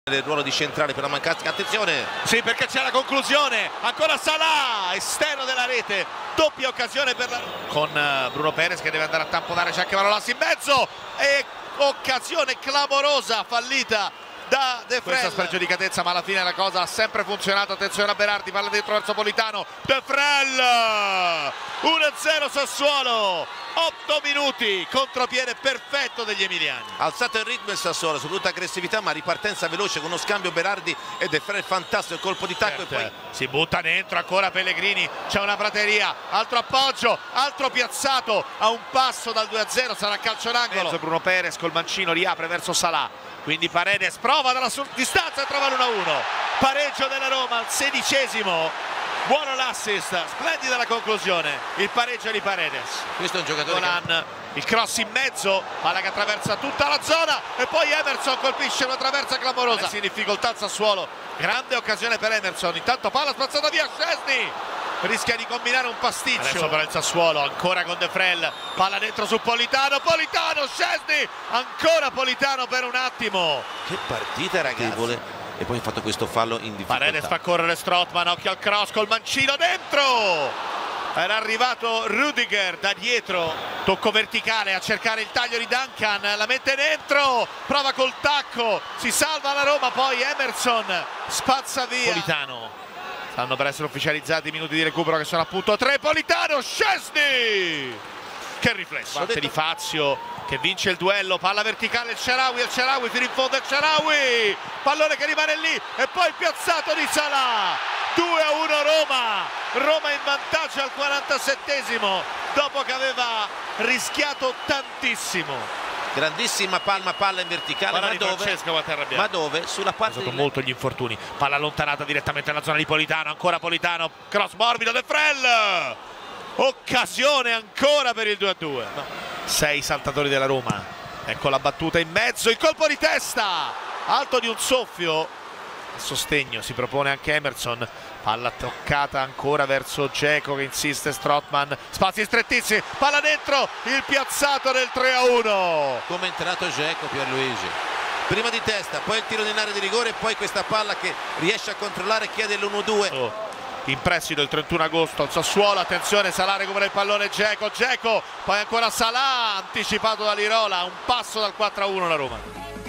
Nel ruolo di centrale per la mancanza, attenzione, sì, perché c'è la conclusione, ancora Salah, esterno della rete, doppia occasione per la... con Bruno Perez che deve andare a tamponare, c'è anche Manolas in mezzo e occasione clamorosa fallita da De Vrij. Questa spregiudicatezza, ma alla fine la cosa ha sempre funzionato. Attenzione a Berardi, palla dentro verso Politano, De Vrij, 1-0 Sassuolo, 8 minuti, contropiede perfetto degli emiliani. Alzato il ritmo il Sassuolo, assoluta aggressività ma ripartenza veloce con uno scambio Berardi e De Vrij, fantastico il colpo di tacco. Certo. E poi si butta dentro ancora Pellegrini, c'è una prateria, altro appoggio, altro piazzato a un passo dal 2-0, sarà calcio d'angolo. Bruno Perez col mancino riapre verso Salah, quindi Paredes prova dalla distanza e trova l'1-1, pareggio della Roma al 16esimo. Buono l'assist, splendida la conclusione, il pareggio di Paredes. Questo è un giocatore Golan, il cross in mezzo, palla che attraversa tutta la zona e poi Emerson colpisce una traversa clamorosa. In difficoltà al Sassuolo, grande occasione per Emerson, intanto palla spazzata via, Szczesny rischia di combinare un pasticcio. Adesso per il Sassuolo, ancora con De Vrij, palla dentro su Politano, Szczesny, ancora Politano per un attimo. Che partita ragazzi. E poi ha fatto questo fallo in difficoltà. Paredes fa correre Strootman, occhio al cross col mancino dentro. Era arrivato Rudiger da dietro, tocco verticale a cercare il taglio di Duncan, la mette dentro, prova col tacco, si salva la Roma, poi Emerson spazza via. Politano, stanno per essere ufficializzati i minuti di recupero che sono appunto 3, Politano, Szczesny! Che riflesso, parte di Fazio che vince il duello, palla verticale, il Shaarawy fino in fondo, il Shaarawy, pallone che rimane lì e poi il piazzato di Salah, 2-1 Roma in vantaggio al 47esimo dopo che aveva rischiato tantissimo. Grandissima palla in verticale, ma dove? Sulla parte di... molto gli infortuni, palla allontanata direttamente nella zona di Politano, ancora Politano, cross morbido, De Vrij, occasione ancora per il 2-2. No. 6 saltatori della Roma, ecco la battuta in mezzo, il colpo di testa alto di un soffio, a sostegno si propone anche Emerson, palla toccata ancora verso Dzeko che insiste, Strootman, spazi strettissimi, palla dentro, il piazzato del 3-1. Come è entrato Dzeko, Pierluigi, prima di testa, poi il tiro in area di rigore e poi questa palla che riesce a controllare, chiede l'1-2. In prestito il 31 agosto al Sassuolo, attenzione, Salah recupera il pallone, Dzeko, poi ancora Salah anticipato da Lirola, un passo dal 4-1 la Roma.